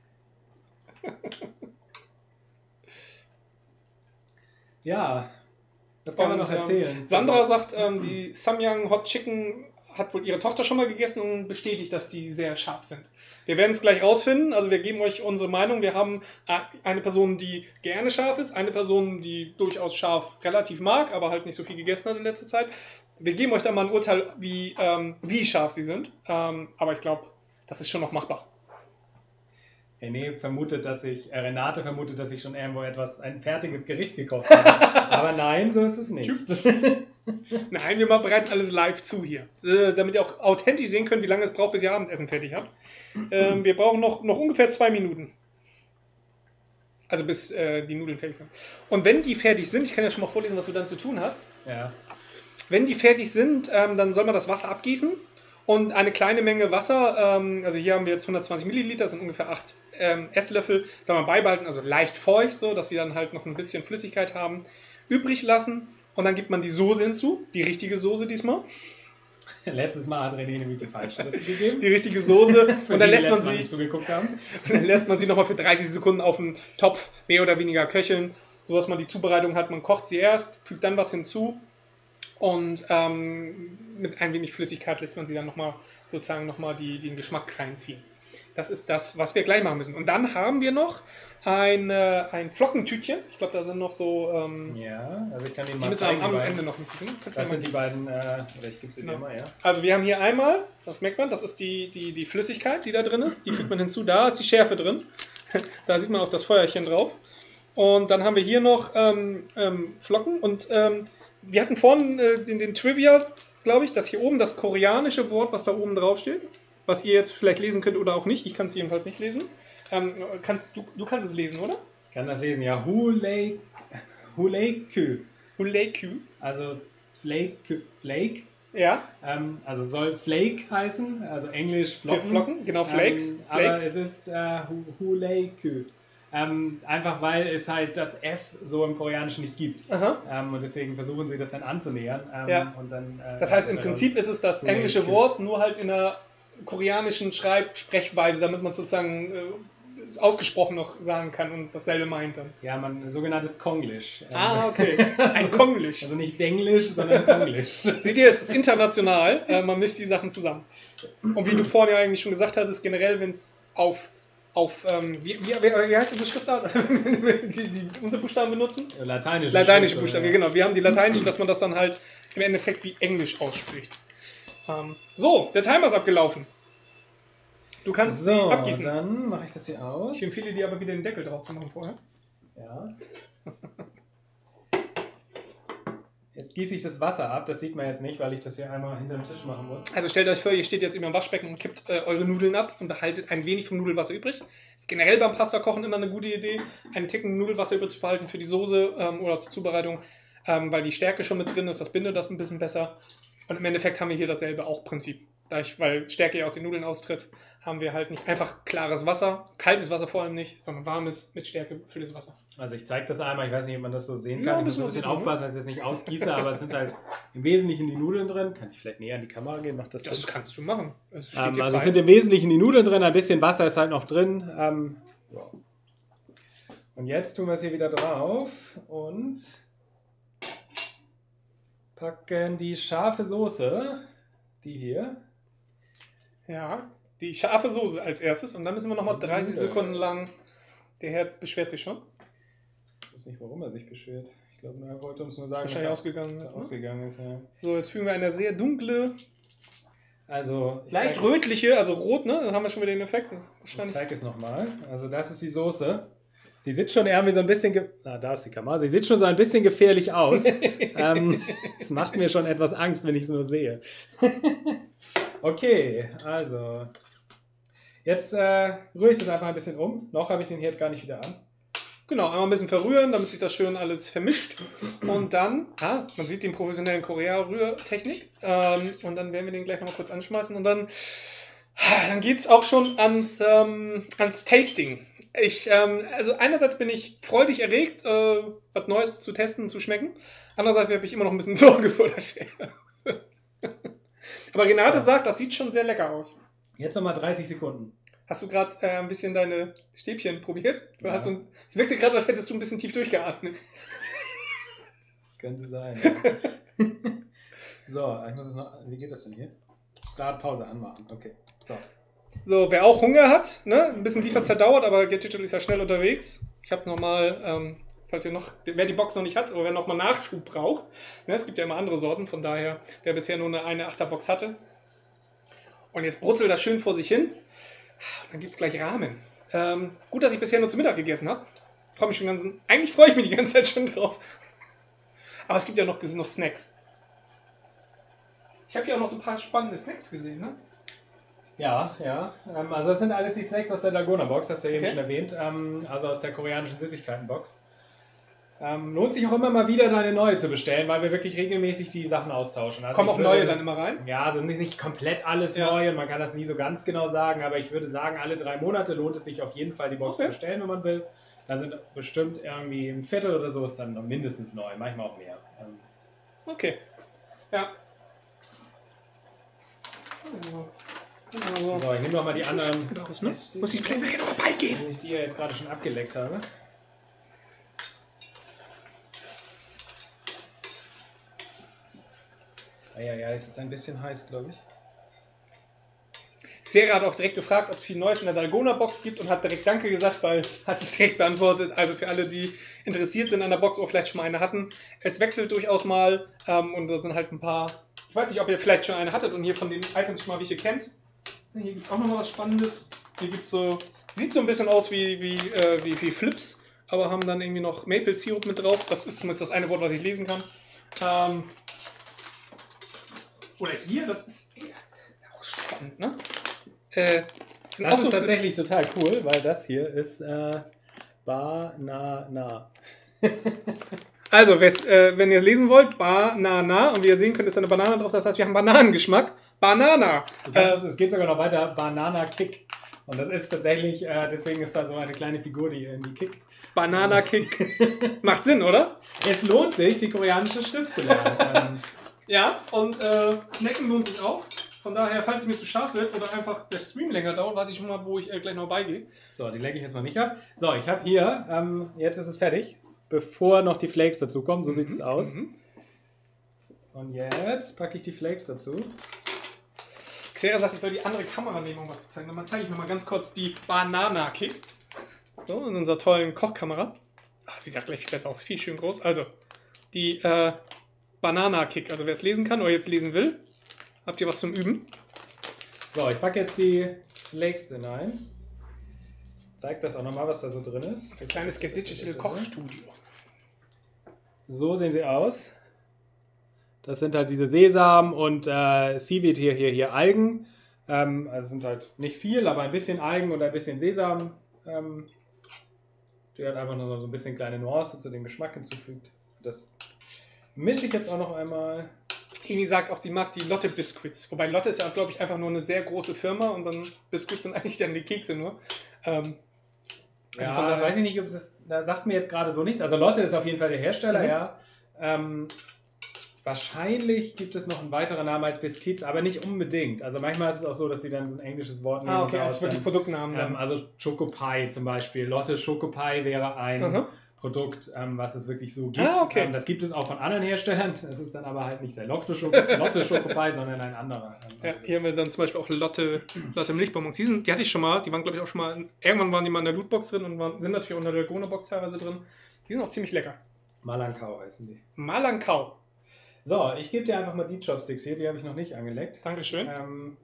Ja, das kann man Und, noch ähm, erzählen. Sandra sagt, ähm, die Samyang Hot Chicken hat wohl ihre Tochter schon mal gegessen und bestätigt, dass die sehr scharf sind. Wir werden es gleich rausfinden, also wir geben euch unsere Meinung. Wir haben äh, eine Person, die gerne scharf ist, eine Person, die durchaus scharf relativ mag, aber halt nicht so viel gegessen hat in letzter Zeit. Wir geben euch dann mal ein Urteil, wie, ähm, wie scharf sie sind, ähm, aber ich glaube, das ist schon noch machbar. René vermutet, dass ich, äh, Renate vermutet, dass ich schon irgendwo etwas, ein fertiges Gericht gekocht habe. Aber nein, so ist es nicht. Nein, wir mal bereiten alles live zu hier, äh, damit ihr auch authentisch sehen könnt, wie lange es braucht, bis ihr Abendessen fertig habt. Ähm, wir brauchen noch, noch ungefähr zwei Minuten. Also bis äh, die Nudeln fertig sind. Und wenn die fertig sind, ich kann ja schon mal vorlesen, was du dann zu tun hast. Ja. Wenn die fertig sind, ähm, dann soll man das Wasser abgießen und eine kleine Menge Wasser, ähm, also hier haben wir jetzt hundertzwanzig Milliliter, das sind ungefähr acht ähm, Esslöffel, soll man beibehalten, also leicht feucht, so dass sie dann halt noch ein bisschen Flüssigkeit haben, übrig lassen und dann gibt man die Soße hinzu, die richtige Soße diesmal, Letztes Mal hat René eine Miete falsch dazu gegeben. die richtige Soße Für und die, dann die lässt man letztes Mal sie nicht zugeguckt haben. Und dann lässt man sie nochmal für dreißig Sekunden auf dem Topf mehr oder weniger köcheln, so dass man die Zubereitung hat. Man kocht sie erst, fügt dann was hinzu Und ähm, mit ein wenig Flüssigkeit lässt man sie dann nochmal sozusagen nochmal die, den Geschmack reinziehen. Das ist das, was wir gleich machen müssen. Und dann haben wir noch ein, äh, ein Flockentütchen. Ich glaube, da sind noch so... Ähm, ja, also ich kann Ihnen die mal müssen zeigen. am, am beiden, Ende noch hinzufügen. das sind die beiden, äh, oder ich gebe sie genau. dir mal, ja. Also wir haben hier einmal, das merkt man, das ist die, die, die Flüssigkeit, die da drin ist. Die fügt man hinzu. Da ist die Schärfe drin. Da sieht man auch das Feuerchen drauf. Und dann haben wir hier noch ähm, ähm, Flocken. Und ähm, wir hatten vorhin äh, den, den Trivia, glaube ich, dass hier oben das koreanische Wort, was da oben drauf steht, was ihr jetzt vielleicht lesen könnt oder auch nicht. Ich kann es jedenfalls nicht lesen. Ähm, kannst, du, du kannst es lesen, oder? Ich kann das lesen, ja. Hulei, Huleikü. Huleikü. Also Flake, Flake. Ja. Ähm, also soll Flake heißen, also Englisch Flocken. Für Flocken, genau, Flakes. Ähm, Flake. aber es ist äh, Huleikü. Ähm, einfach weil es halt das F so im Koreanischen nicht gibt. Ähm, und deswegen versuchen sie das dann anzunähern. Ähm, ja. und dann, äh, das heißt, im Prinzip ist es das englische Wort, nur halt in einer koreanischen Schreibsprechweise, damit man es sozusagen äh, ausgesprochen noch sagen kann und dasselbe meint dann. Ja, man sogenanntes Konglish. Ähm, ah, okay. Ein Konglish. Also nicht Denglisch, sondern Konglish. Seht ihr, es ist international, äh, man mischt die Sachen zusammen. Und wie du vorhin ja eigentlich schon gesagt hattest, generell, wenn es auf, auf ähm, wie, wie, wie heißt diese Schriftart, die, die Unterbuchstaben benutzen? Lateinische. Lateinische Buchstaben, ja. Genau. Wir haben die lateinischen, dass man das dann halt im Endeffekt wie Englisch ausspricht. Ähm, so, der Timer ist abgelaufen. Du kannst so, sie abgießen. Dann mache ich das hier aus. Ich empfehle dir aber wieder den Deckel drauf zu machen vorher. Ja. Jetzt gieße ich das Wasser ab. Das sieht man jetzt nicht, weil ich das hier einmal hinter dem Tisch machen muss. Also stellt euch vor, ihr steht jetzt über dem Waschbecken und kippt äh, eure Nudeln ab und behaltet ein wenig vom Nudelwasser übrig. Ist generell beim Pasta-Kochen immer eine gute Idee, einen Ticken Nudelwasser übrig zu behalten für die Soße ähm, oder zur Zubereitung, ähm, weil die Stärke schon mit drin ist. Das bindet das ein bisschen besser. Und im Endeffekt haben wir hier dasselbe auch Prinzip. Da ich, weil Stärke ja aus den Nudeln austritt, haben wir halt nicht einfach klares Wasser, kaltes Wasser vor allem nicht, sondern warmes mit Stärke für das Wasser. Also ich zeige das einmal, ich weiß nicht, ob man das so sehen Ja, kann. Ich muss das ein bisschen sieht man, aufpassen, dass ich das nicht ausgieße, aber es sind halt im Wesentlichen die Nudeln drin. Kann ich vielleicht näher an die Kamera gehen? Macht das Das Sinn? kannst du machen. Es steht Ähm, dir also frei. es sind im Wesentlichen die Nudeln drin, ein bisschen Wasser ist halt noch drin. Ähm, ja. Und jetzt tun wir es hier wieder drauf und packen die scharfe Soße, die hier. Ja, die scharfe Soße als erstes und dann müssen wir nochmal dreißig Sekunden lang. Der Herz beschwert sich schon. Ich weiß nicht, warum er sich beschwert. Ich glaube, er wollte uns nur sagen, Wahrscheinlich dass ausgegangen er ist. Ne? ausgegangen ist. Ja. So, jetzt fügen wir eine sehr dunkle, Also, ich leicht zeig- rötliche, also rot, ne? Dann haben wir schon wieder den Effekt. Ich Wahrscheinlich. zeige es nochmal. Also das ist die Soße. Sie sieht schon irgendwie so ein bisschen... Ge Na, da ist die Kamera. Sie sieht schon so ein bisschen gefährlich aus. ähm, es macht mir schon etwas Angst, wenn ich es nur sehe. Okay, also... Jetzt äh, rühre ich das einfach ein bisschen um. Noch habe ich den Herd gar nicht wieder an. Genau, einmal ein bisschen verrühren, damit sich das schön alles vermischt. Und dann, ah, man sieht den professionellen Korea-Rührtechnik. Ähm, und dann werden wir den gleich nochmal kurz anschmeißen. Und dann, dann geht es auch schon ans, ähm, ans Tasting. Ich, ähm, also einerseits bin ich freudig erregt, äh, was Neues zu testen und zu schmecken. Andererseits habe ich immer noch ein bisschen Sorge vor der Schere. Aber Renate sagt, das sieht schon sehr lecker aus. Jetzt nochmal dreißig Sekunden. Hast du gerade äh, ein bisschen deine Stäbchen probiert? Du Ja. hast so, es wirkte gerade, als hättest du ein bisschen tief durchgeatmet. Das könnte sein. Ja. So, ich muss das noch, wie geht das denn hier? Start, Pause anmachen. Okay. So. So, wer auch Hunger hat, ne? Ein bisschen Lieferzeit dauert, aber Get Digital ist ja schnell unterwegs. Ich habe nochmal, ähm, falls ihr noch, wer die Box noch nicht hat oder wer nochmal Nachschub braucht, ne? Es gibt ja immer andere Sorten, von daher, wer bisher nur eine, eine Achterbox hatte. Und jetzt brutzelt das schön vor sich hin. Dann gibt es gleich Ramen. Ähm, gut, dass ich bisher nur zu Mittag gegessen habe. Freue mich schon ganz, eigentlich freue ich mich die ganze Zeit schon drauf. Aber es gibt ja noch, noch Snacks. Ich habe hier auch noch so ein paar spannende Snacks gesehen, ne? Ja, ja. Ähm, also das sind alles die Snacks aus der Dalgona-Box, hast du ja eben Okay. schon erwähnt. Ähm, also aus der koreanischen Süßigkeiten-Box. Ähm, lohnt sich auch immer mal wieder, da eine neue zu bestellen, weil wir wirklich regelmäßig die Sachen austauschen. Also Kommen ich auch würde- neue dann immer rein? Ja, also nicht, nicht komplett alles Ja. neu und man kann das nie so ganz genau sagen, aber ich würde sagen, alle drei Monate lohnt es sich auf jeden Fall, die Box Okay. zu bestellen, wenn man will. Da sind bestimmt irgendwie ein Viertel oder so ist dann noch mindestens neu, manchmal auch mehr. Ähm, Okay. Ja. Also, also, So, ich nehme noch mal die sieht schon anderen, gut aus, ne? Muss ich vielleicht nachher noch vorbeigehen? die ich die ja jetzt gerade schon abgeleckt habe. Ah, ja, ja, es ist ein bisschen heiß, glaube ich. Sarah hat auch direkt gefragt, ob es viel Neues in der Dalgona-Box gibt und hat direkt Danke gesagt, weil hast es direkt beantwortet. Also für alle, die interessiert sind an der Box oder vielleicht schon mal eine hatten. Es wechselt durchaus mal ähm, und da sind halt ein paar... Ich weiß nicht, ob ihr vielleicht schon eine hattet und hier von den Items schon mal welche kennt. Hier gibt es auch noch mal was Spannendes. Hier gibt so... Sieht so ein bisschen aus wie, wie, äh, wie, wie Flips, aber haben dann irgendwie noch Maple Syrup mit drauf. Das ist zumindest das eine Wort, was ich lesen kann. Ähm, oder hier, das ist eher auch spannend, ne? Äh, sind Das auch ist so tatsächlich total cool, weil das hier ist äh, Banana. Also, äh, wenn ihr lesen wollt, Banana, und wie ihr sehen könnt, ist da eine Banane drauf, das heißt, wir haben Bananengeschmack. Banana! Äh, ist, es geht sogar noch weiter, Banana Kick. Und das ist tatsächlich, äh, deswegen ist da so eine kleine Figur, die irgendwie kickt. Banana Kick. Macht Sinn, oder? Es lohnt sich, die koreanische Schrift zu lernen. Ja, und äh, Snacken lohnt sich auch. Von daher, falls es mir zu scharf wird oder einfach der Stream länger dauert, weiß ich schon mal, wo ich äh, gleich noch beigehe. So, die lenke ich jetzt mal nicht ab. So, ich habe hier, ähm, jetzt ist es fertig, bevor noch die Flakes dazu kommen. So mhm. sieht es aus. Mhm. Und jetzt packe ich die Flakes dazu. Xera sagt, ich soll die andere Kamera nehmen, um was zu zeigen. Dann zeige ich nochmal ganz kurz die Banana Kick. So, in unserer tollen Kochkamera. Ah, sieht ja gleich viel besser aus, viel schön groß. Also, die äh, Banana Kick. Also, wer es lesen kann oder jetzt lesen will, habt ihr was zum Üben? So, ich packe jetzt die Flakes hinein. Zeig das auch nochmal, was da so drin ist. Ein kleines Get Digital Kochstudio. So sehen sie aus. Das sind halt diese Sesam und äh, Seaweed hier, hier, hier Algen. Ähm, also sind halt nicht viel, aber ein bisschen Algen und ein bisschen Sesam. Ähm, die hat einfach nur so ein bisschen kleine Nuance zu dem Geschmack hinzufügt. Das mische ich jetzt auch noch einmal. Ini sagt auch, sie mag die Lotte Biscuits. Wobei Lotte ist ja, glaube ich, einfach nur eine sehr große Firma und dann Biscuits sind eigentlich dann die Kekse nur. Ähm, also ja, von daher weiß ich nicht, ob das, da sagt mir jetzt gerade so nichts. Also Lotte ist auf jeden Fall der Hersteller, mhm. ja. Ähm, wahrscheinlich gibt es noch einen weiteren Namen als Biscuits, aber nicht unbedingt. Also manchmal ist es auch so, dass sie dann so ein englisches Wort nehmen. Ah, okay, also wirklich Produktnamen. Ähm, also Chocopie zum Beispiel. Lotte Chocopie wäre ein mhm. Produkt, ähm, was es wirklich so gibt. Ah, okay. Ähm, das gibt es auch von anderen Herstellern. Das ist dann aber halt nicht der Lotte Chocopie, sondern ein anderer. Ja, hier haben wir dann zum Beispiel auch Lotte, Lotte Milchbonbons. Die, sind, die hatte ich schon mal, die waren glaube ich auch schon mal, irgendwann waren die mal in der Lootbox drin und waren, sind natürlich auch in der Dalgona-Box teilweise drin. Die sind auch ziemlich lecker. Malankau heißen die. Malankau. So, ich gebe dir einfach mal die Chopsticks hier, die habe ich noch nicht angeleckt. Dankeschön. Ähm,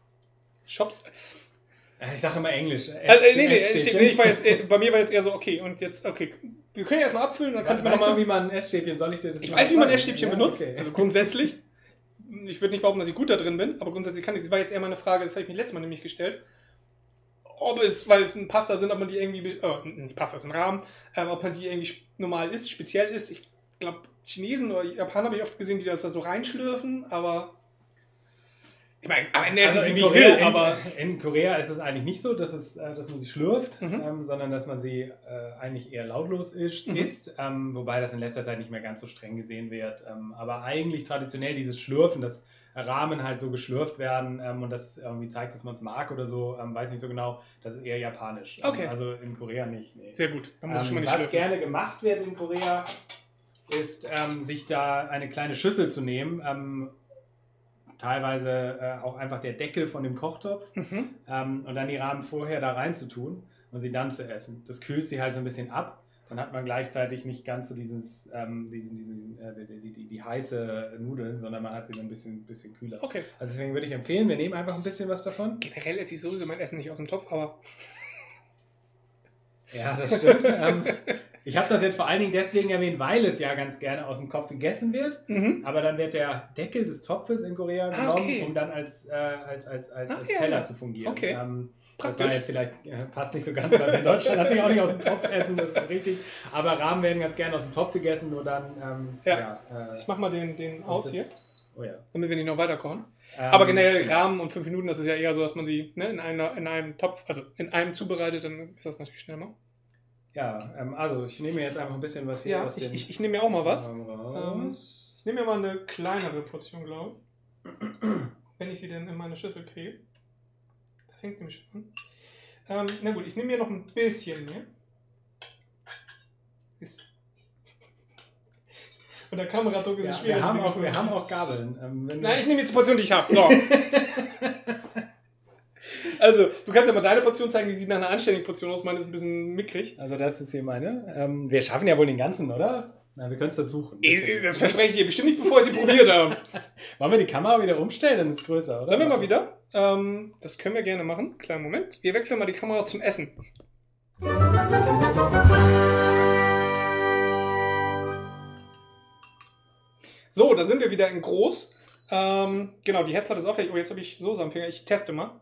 Chops. Ich sage immer Englisch. Also, nee, nee, steht, nee ich war jetzt, bei mir war jetzt eher so, okay, und jetzt, okay, wir können ja erstmal abfüllen, dann kannst du mir nochmal... Weißt du, wie man ein Essstäbchen, soll ich dir das Ich weiß, wie man ein Essstäbchen ja, benutzt, okay. also grundsätzlich. Ich würde nicht behaupten, dass ich gut da drin bin, aber grundsätzlich kann ich, das war jetzt eher mal eine Frage, das habe ich mich letztes Mal nämlich gestellt. Ob es, weil es ein Pasta sind, ob man die irgendwie, oh, nicht Pasta, ist ein Rahmen, ähm, ob man die irgendwie normal isst, speziell isst. Ich glaube, Chinesen oder Japaner habe ich oft gesehen, die das da so reinschlürfen, aber... Ich meine, am Ende also ist es, wie Korea, ich will, aber... In, in Korea ist es eigentlich nicht so, dass, es, dass man sie schlürft, mhm. ähm, sondern dass man sie äh, eigentlich eher lautlos isst, mhm. isst, ähm, wobei das in letzter Zeit nicht mehr ganz so streng gesehen wird. Ähm, aber eigentlich traditionell dieses Schlürfen, dass Ramen halt so geschlürft werden ähm, und das irgendwie zeigt, dass man es mag oder so, ähm, weiß nicht so genau, das ist eher japanisch. Okay. Ähm, also in Korea nicht. Nee. Sehr gut, dann muss ähm, ich schon mal nicht Was schlürfen. gerne gemacht wird in Korea, ist, ähm, sich da eine kleine Schüssel zu nehmen, ähm, teilweise äh, auch einfach der Deckel von dem Kochtopf Mhm. ähm, und dann die Rahmen vorher da rein zu tun und sie dann zu essen. Das kühlt sie halt so ein bisschen ab. Dann hat man gleichzeitig nicht ganz so dieses, ähm, diesen, diesen, diesen, äh, die, die, die, die heiße Nudeln, sondern man hat sie dann ein bisschen, bisschen kühler. Okay. Also deswegen würde ich empfehlen, wir nehmen einfach ein bisschen was davon. Generell esse ich sowieso mein Essen nicht aus dem Topf, aber... Ja, das stimmt. ähm, ich habe das jetzt vor allen Dingen deswegen erwähnt, weil es ja ganz gerne aus dem Kopf gegessen wird. Mhm. Aber dann wird der Deckel des Topfes in Korea genommen, ah, okay. um dann als, äh, als, als, als, ah, als ja, Teller ja. zu fungieren. Okay. Ähm, das Praktisch. war jetzt vielleicht, äh, passt nicht so ganz, weil wir in Deutschland natürlich auch nicht aus dem Topf essen, das ist richtig. Aber Rahmen werden ganz gerne aus dem Topf gegessen, nur dann... Ähm, ja, ja äh, ich mach mal den, den aus das, hier, oh ja. damit wir nicht noch weiter kochen. Ähm, Aber generell Rahmen und fünf Minuten, das ist ja eher so, dass man sie ne, in, einer, in einem Topf, also in einem zubereitet, dann ist das natürlich schnell mal. Ja, ähm, also ich nehme jetzt einfach ein bisschen was hier Ja, aus ich, dem... ich, ich nehme mir auch mal was. Ähm, Ähm, ich nehme mir mal eine kleinere Portion, glaube ich. Wenn ich sie denn in meine Schüssel kriege. Da fängt nämlich schon an. Ähm, na gut, ich nehme mir noch ein bisschen mehr. Ist Von der Kameradruck ist es Ja, schwierig. wir, haben auch, wir haben auch Gabeln. Ähm, wenn Na, ich nehme jetzt die Portion, die ich habe. So. Also, du kannst ja mal deine Portion zeigen, die sieht nach einer anständigen Portion aus. Meine ist ein bisschen mickrig. Also das ist hier meine. Ähm, wir schaffen ja wohl den ganzen, oder? Na, wir können es versuchen. Ich, das verspreche ich dir bestimmt nicht, bevor ich sie probiert habe. Wollen wir die Kamera wieder umstellen? Dann ist es größer, oder? Sollen wir mal wieder? Ähm, das können wir gerne machen. Kleinen Moment. Wir wechseln mal die Kamera zum Essen. So, da sind wir wieder in groß. Ähm, genau, die Herdplatte ist auch fertig. Oh, jetzt habe ich Soße am Finger. Ich teste mal.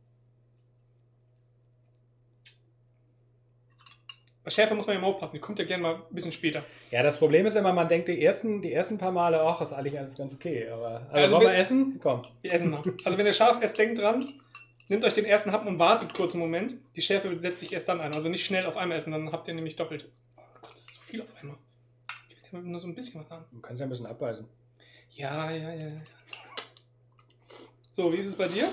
Bei Schärfe muss man ja mal aufpassen. Die kommt ja gerne mal ein bisschen später. Ja, das Problem ist immer, man denkt die ersten, die ersten paar Male, ach, ist eigentlich alles ganz okay. Aber also Also wollen wir wir- essen? Komm. Wir essen noch. Also wenn ihr scharf esst, denkt dran. Nehmt euch den ersten Happen und wartet kurz einen Moment. Die Schärfe setzt sich erst dann ein. Also nicht schnell auf einmal essen, dann habt ihr nämlich doppelt. Oh Gott, das ist so viel auf einmal. Ich will nur so ein bisschen was haben. Du kannst ja ein bisschen abbeißen. Ja, ja, ja. ja. So, wie ist es bei dir?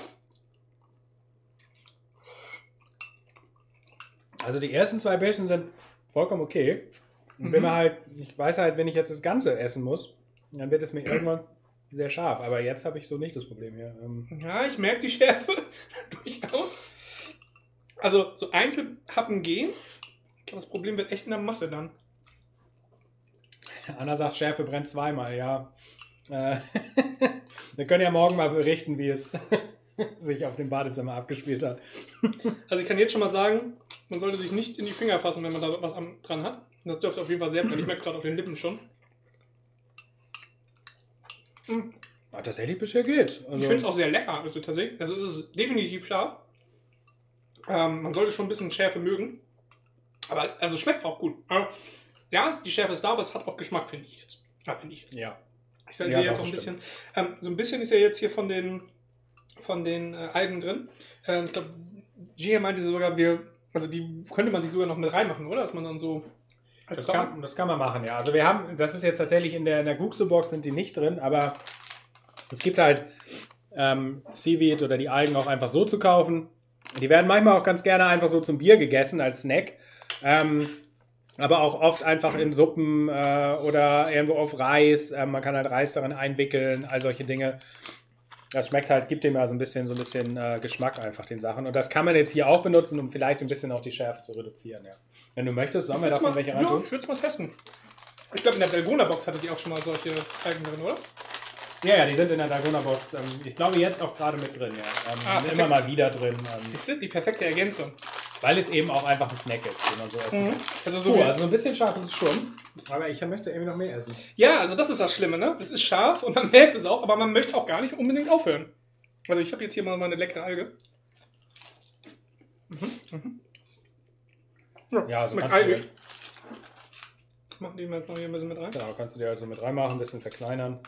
Also die ersten zwei Bissen sind vollkommen okay. Und Mhm. wenn man halt, ich weiß halt, wenn ich jetzt das Ganze essen muss, dann wird es mir irgendwann sehr scharf. Aber jetzt habe ich so nicht das Problem hier. Ähm, Ja, ich merke die Schärfe durchaus. Also so Einzelhappen gehen. Ich glaube, das Problem wird echt in der Masse dann. Anna sagt, Schärfe brennt zweimal, ja. Äh, wir können ja morgen mal berichten, wie es sich auf dem Badezimmer abgespielt hat. Also ich kann jetzt schon mal sagen, man sollte sich nicht in die Finger fassen, wenn man da was am, dran hat. Und das dürfte auf jeden Fall sehr brennen. Ich merke es gerade auf den Lippen schon. Hm. Ja, tatsächlich bisher geht. Also, Ich finde es auch sehr lecker. Also tatsächlich. Also es ist definitiv scharf. Ähm, man sollte schon ein bisschen Schärfe mögen. Aber also schmeckt auch gut. Aber, ja, die Schärfe ist da, aber es hat auch Geschmack, finde ich jetzt. Ja, finde ich jetzt. ja. Ich sehe Ja, jetzt doch, auch ein stimmt. bisschen. Ähm, so ein bisschen ist ja jetzt hier von den, von den äh, Algen drin. Ähm, ich glaube, Gia meinte sogar, wir, also die könnte man sich sogar noch mit reinmachen, oder? Dass man dann so. Das kann, das kann man machen, ja. Also wir haben, das ist jetzt tatsächlich in der, in der Guxo-Box sind die nicht drin, aber es gibt halt ähm, Seaweed oder die Algen auch einfach so zu kaufen. Die werden manchmal auch ganz gerne einfach so zum Bier gegessen als Snack. Ähm, aber auch oft einfach in Suppen äh, oder irgendwo auf Reis. Ähm, man kann halt Reis darin einwickeln, all solche Dinge. Das schmeckt halt, gibt dem ja so ein bisschen, so ein bisschen äh, Geschmack einfach den Sachen. Und das kann man jetzt hier auch benutzen, um vielleicht ein bisschen auch die Schärfe zu reduzieren. Ja. Wenn du möchtest, sollen wir davon welche ja, reintun? ich würde es mal testen. Ich glaube, in der Belgona-Box hattet ihr auch schon mal solche Algen drin, oder? Ja, ja, die sind in der Dalgona-Box. Ähm, ich glaube, jetzt auch gerade mit drin, ja. Ähm, Ah, sind immer perfekt. mal wieder drin. Ähm, Siehst du, die perfekte Ergänzung. weil es eben auch einfach ein Snack ist, den man so essen Mhm. kann. Also so Puh, wie- also so ein bisschen scharf ist es schon. Aber ich möchte irgendwie noch mehr essen. Ja, also das ist das Schlimme, ne? Es ist scharf und man merkt es auch, aber man möchte auch gar nicht unbedingt aufhören. Also ich habe jetzt hier mal meine leckere Alge. Mhm, mhm. Ja, so schmeckt kannst du algig. Machen die mal hier ein bisschen mit rein. Genau, kannst du dir also mit reinmachen, ein bisschen verkleinern.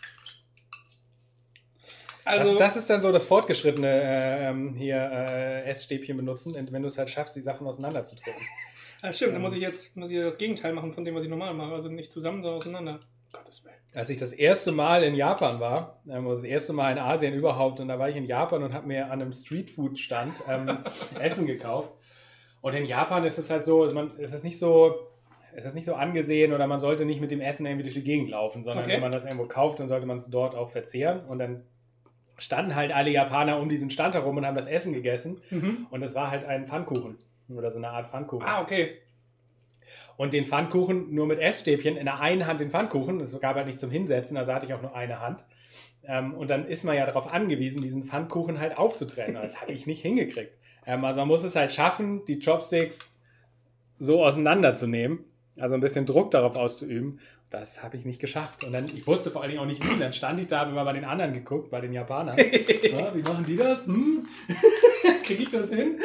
Also, das, das ist dann so das fortgeschrittene äh, ähm, hier äh, Essstäbchen benutzen, wenn du es halt schaffst, die Sachen auseinanderzudrücken. das stimmt, dann muss ich jetzt muss ich das Gegenteil machen von dem, was ich normal mache. Also nicht zusammen, sondern auseinander. Gottes Willen. Als ich das erste Mal in Japan war, ähm, also das erste Mal in Asien überhaupt, und da war ich in Japan und habe mir an einem Streetfood-Stand ähm, Essen gekauft. Und in Japan ist es halt so, ist man, ist es nicht so, ist es nicht so angesehen oder man sollte nicht mit dem Essen irgendwie durch die Gegend laufen, sondern Okay. wenn man das irgendwo kauft, dann sollte man es dort auch verzehren. Und dann standen halt alle Japaner um diesen Stand herum und haben das Essen gegessen. Mhm. Und es war halt ein Pfannkuchen oder so eine Art Pfannkuchen. Ah, okay. Und den Pfannkuchen nur mit Essstäbchen, in der einen Hand den Pfannkuchen, es gab halt nicht zum Hinsetzen, also hatte ich auch nur eine Hand. Ähm, und dann ist man ja darauf angewiesen, diesen Pfannkuchen halt aufzutrennen. Das habe ich nicht hingekriegt. Ähm, also man muss es halt schaffen, die Chopsticks so auseinanderzunehmen, also ein bisschen Druck darauf auszuüben. Das habe ich nicht geschafft. Und dann, ich wusste vor allen Dingen auch nicht wie. Dann stand ich da, habe immer bei den anderen geguckt, bei den Japanern. Ja, wie machen die das? Hm? Kriege ich das hin?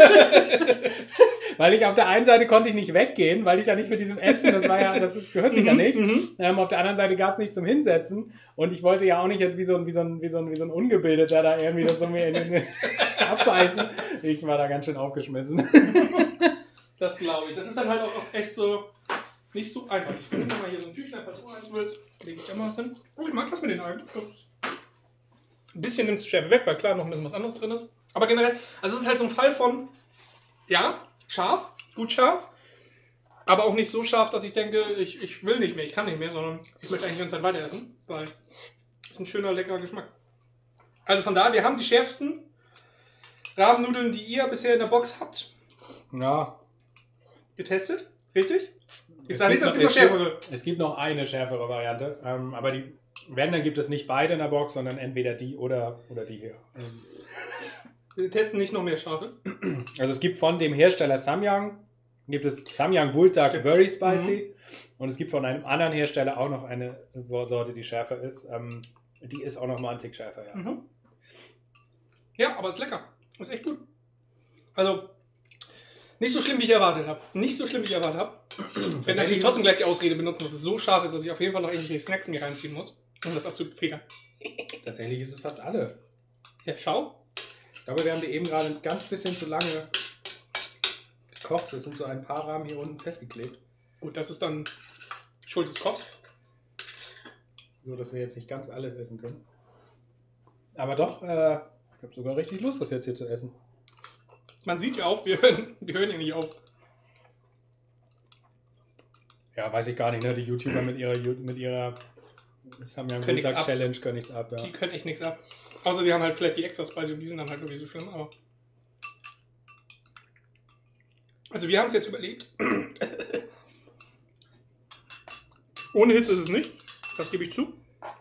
Weil ich auf der einen Seite konnte ich nicht weggehen, weil ich ja nicht mit diesem Essen, das war ja, das gehört sich ja nicht. Ähm, auf der anderen Seite gab es nichts zum Hinsetzen und ich wollte ja auch nicht jetzt wie so ein, wie so ein, wie so ein, wie so ein Ungebildeter da irgendwie das so mir in den abbeißen. Ich war da ganz schön aufgeschmissen. Das glaube ich. Das ist dann halt auch echt so nicht so einfach. Ich nehme mal hier so ein Tüchlein, falls du eins willst. Lege ich da mal was hin. Oh, ich mag das mit den Algen. Ein bisschen nimmst du Schärfe weg, weil klar noch ein bisschen was anderes drin ist. Aber generell, also es ist halt so ein Fall von, ja, scharf, gut scharf, Aber auch nicht so scharf, dass ich denke, ich, ich will nicht mehr, ich kann nicht mehr, sondern ich möchte eigentlich die ganze Zeit weiter essen, weil es ist ein schöner, leckerer Geschmack. Also von daher, wir haben die schärfsten Rahmennudeln, die ihr bisher in der Box habt, Ja. getestet. Richtig? Jetzt Es sag nicht, gibt das noch- gibt noch es schärfere. gibt- Es gibt noch eine schärfere Variante, ähm, aber die, wenn, dann gibt es nicht beide in der Box, sondern entweder die oder, oder die hier. Ähm, Wir testen nicht noch mehr scharfe. Also es gibt von dem Hersteller Samyang, gibt es Samyang Bulldog Stimmt. Very Spicy und es gibt von einem anderen Hersteller auch noch eine Sorte, die schärfer ist. Ähm, die ist auch noch mal ein Tick schärfer, ja. Mhm. Ja, aber ist lecker. Ist echt gut. Also, nicht so schlimm, wie ich erwartet habe. Nicht so schlimm, wie ich erwartet habe. Ich werde natürlich trotzdem gleich die Ausrede benutzen, dass es so scharf ist, dass ich auf jeden Fall noch irgendwelche Snacks mir reinziehen muss, um das abzufedern. Tatsächlich ist es fast alle. Ja, schau. Ich glaube, wir haben die eben gerade ein ganz bisschen zu lange gekocht. Es sind so ein paar Rahmen hier unten festgeklebt, Gut, das ist dann Schuld des Kochs. so dass wir jetzt nicht ganz alles essen können. Aber doch, äh, ich habe sogar richtig Lust, das jetzt hier zu essen. Man sieht ja auf, wir hören, wir hören ja nicht auf. Ja, weiß ich gar nicht, ne? Die YouTuber mit ihrer, Ju- mit ihrer Samyang Können nichts Bulldog ab. Challenge können nichts ab, ja. Die können echt nichts ab. Außer die haben halt vielleicht die extra Spicy und die sind dann halt wirklich so schlimm, aber. Also wir haben es jetzt überlegt. Ohne Hitze ist es nicht. Das gebe ich zu.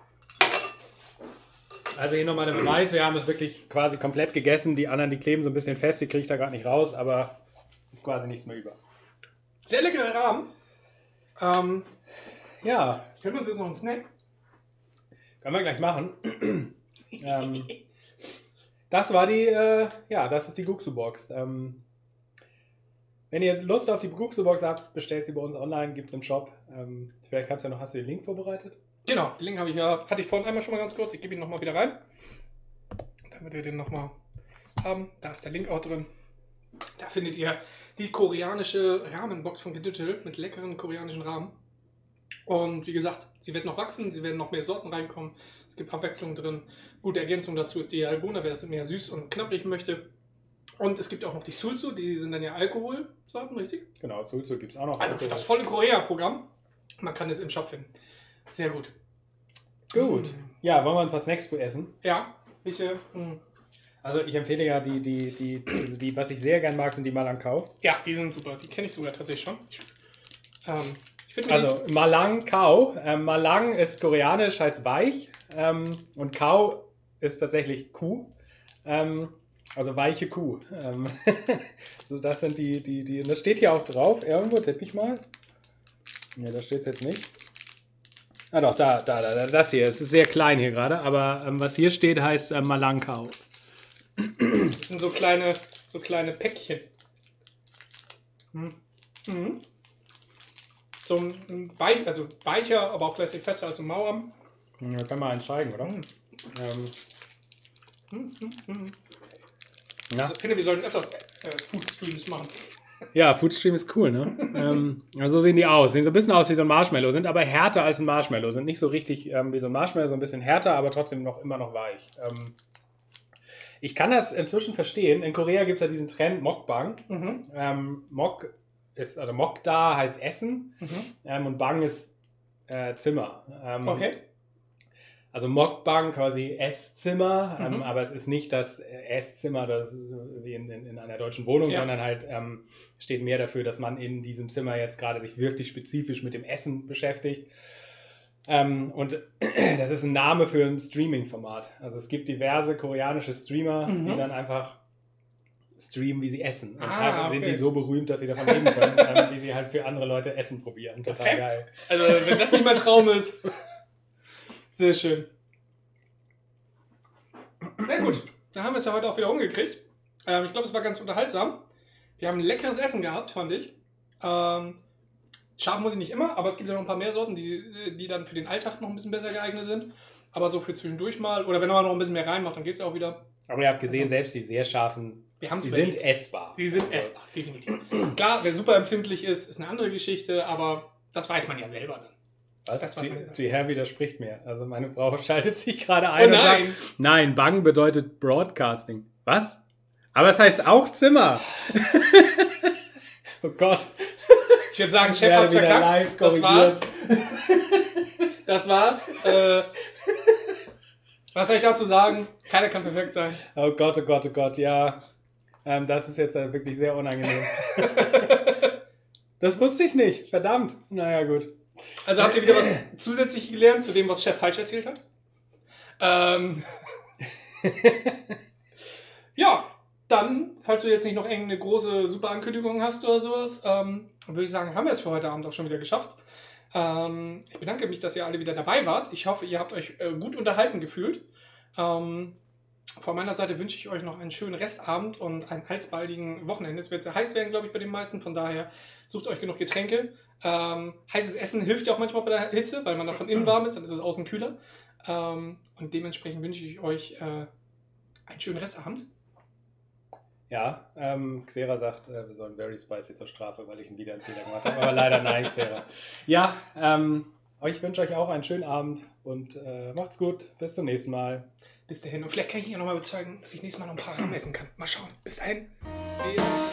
Also hier nochmal der Beweis, wir haben es wirklich quasi komplett gegessen. Die anderen, die kleben so ein bisschen fest, die kriege ich da gerade nicht raus, aber ist quasi nichts mehr über. Sehr leckere Rahmen. Ähm, Ja, können wir uns jetzt noch einen Snack? können wir gleich machen. ähm, das war die, äh, ja, das ist die Guxu-Box. Ähm, wenn ihr Lust auf die Guxu-Box habt, bestellt sie bei uns online, gibt es im Shop. Ähm, vielleicht kannst du ja noch, hast du den Link vorbereitet? Genau, den Link habe ich ja, hatte ich vorhin einmal schon mal ganz kurz. Ich gebe ihn nochmal wieder rein. Damit wir den nochmal haben. Da ist der Link auch drin. Da findet ihr die koreanische Rahmenbox von Digital mit leckeren koreanischen Rahmen. Und wie gesagt, sie wird noch wachsen, sie werden noch mehr Sorten reinkommen. Es gibt Abwechslung drin. Gute Ergänzung dazu ist die Albona, wer es mehr süß und knapprig möchte. Und es gibt auch noch die Sulzu, die sind dann ja Alkoholsorten, richtig? Genau, Sulzu gibt es auch noch. Also für das volle Korea-Programm. Man kann es im Shop finden. Sehr gut. Gut. Ja, wollen wir ein paar Snacks essen? Ja, welche? Hm. Also ich empfehle ja die, die, die, die, die was ich sehr gern mag, sind die Malangkau. Ja, die sind super. Die kenne ich sogar tatsächlich schon. Ich, ähm, ich finde Also Malangkau. Ähm, Malang ist koreanisch, heißt weich. Ähm, und Kau ist tatsächlich Kuh. Ähm, also weiche Kuh. Ähm, so, das sind die, die, die. Und das steht hier auch drauf. Irgendwo, tippe ich mal. Ja, da steht es jetzt nicht. Ah doch, da, da, da, das hier. Es ist sehr klein hier gerade, aber ähm, was hier steht, heißt äh, Malangkau. das sind so kleine, so kleine Päckchen. Hm. Mhm. So ein weich, also weicher, aber auch gleichzeitig fester als ein Mauern. Ja, kann man einen zeigen, oder? Mhm. Ähm, Hm, hm, hm. ja. Ich finde, wir sollten öfters äh, Food-Streams machen. Ja, Foodstream ist cool, ne? ähm, ja, so sehen die aus. Sehen so ein bisschen aus wie so ein Marshmallow, sind aber härter als ein Marshmallow. Sind nicht so richtig ähm, wie so ein Marshmallow, so ein bisschen härter, aber trotzdem noch immer noch weich. Ähm, ich kann das inzwischen verstehen. In Korea gibt es ja diesen Trend Mukbang. Mhm. Ähm, Mok ist, also Mokda heißt Essen Mhm. ähm, und Bang ist äh, Zimmer. Ähm, Okay. Also Mokbang quasi Esszimmer, Mhm. ähm, aber es ist nicht das Esszimmer, das wie in, in, in einer deutschen Wohnung, Ja. sondern halt ähm, steht mehr dafür, dass man in diesem Zimmer jetzt gerade sich wirklich spezifisch mit dem Essen beschäftigt. Ähm, und das ist ein Name für ein Streaming-Format. Also es gibt diverse koreanische Streamer, Mhm. die dann einfach streamen, wie sie essen. Und Ah, teilweise sind okay. die so berühmt, dass sie davon leben können, ähm, wie sie halt für andere Leute Essen probieren. Total Perfekt. geil. Also, wenn das nicht mein Traum ist. Sehr schön. Sehr gut. Da haben wir es ja heute auch wieder umgekriegt. Ähm, ich glaube, es war ganz unterhaltsam. Wir haben ein leckeres Essen gehabt, fand ich. Ähm, scharf muss ich nicht immer, aber es gibt ja noch ein paar mehr Sorten, die, die dann für den Alltag noch ein bisschen besser geeignet sind. Aber so für zwischendurch mal, oder wenn man noch ein bisschen mehr reinmacht, dann geht es ja auch wieder. Aber ihr habt gesehen, selbst die sehr scharfen, Wir haben es die überlegt. sind essbar. Die sind essbar, definitiv. Klar, wer super empfindlich ist, ist eine andere Geschichte, aber das weiß man ja selber dann. Was? Das weiß man Die, nicht. die Herr widerspricht mir. Also meine Frau schaltet sich gerade Oh ein und nein! sagt, nein, Bang bedeutet Broadcasting. Was? Aber es heißt auch Zimmer. Oh Gott. Ich würde sagen, Chef hat's verkackt. Das war's. Das war's. Äh, was soll ich dazu sagen? Keiner kann perfekt sein. Oh Gott, oh Gott, oh Gott, ja. Ähm, das ist jetzt äh, wirklich sehr unangenehm. Das wusste ich nicht. Verdammt. Naja, gut. Also habt ihr wieder was zusätzlich gelernt zu dem, was Chef falsch erzählt hat? Ähm. Ja, dann, falls du jetzt nicht noch irgendeine große, super Ankündigung hast oder sowas, ähm, würde ich sagen, haben wir es für heute Abend auch schon wieder geschafft. Ähm, ich bedanke mich, dass ihr alle wieder dabei wart. Ich hoffe, ihr habt euch äh, gut unterhalten gefühlt. Ähm, von meiner Seite wünsche ich euch noch einen schönen Restabend und einen alsbaldigen Wochenende. Es wird sehr heiß werden, glaube ich, bei den meisten. Von daher sucht euch genug Getränke. Ähm, heißes Essen hilft ja auch manchmal bei der Hitze, weil man dann von innen warm ist, dann ist es außen kühler. Ähm, und dementsprechend wünsche ich euch äh, einen schönen Restabend. Ja, ähm, Xera sagt, äh, wir sollen Very Spicy zur Strafe, weil ich ihn wieder einen Fehler gemacht habe. Aber leider nein, Xera. Ja, ähm, ich wünsche euch auch einen schönen Abend und äh, macht's gut. Bis zum nächsten Mal. Bis dahin. Und vielleicht kann ich ihn ja nochmal überzeugen, dass ich nächstes Mal noch ein paar Rahmen essen kann. Mal schauen. Bis dahin.